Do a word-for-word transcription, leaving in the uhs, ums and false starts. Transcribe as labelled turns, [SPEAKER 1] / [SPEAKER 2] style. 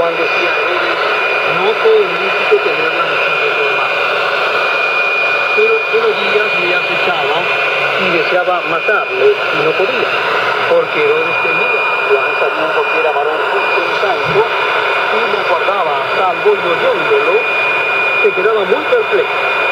[SPEAKER 1] Juan decía a Herodes, no todo es lícito tener la misión de tu hermano. Pero Herodías le acechaba y deseaba matarle y no podía, porque Herodes temía a Juan sabiendo que era varón justo y santo y lo guardaba a salvo y oyéndolo se quedaba muy perplejo.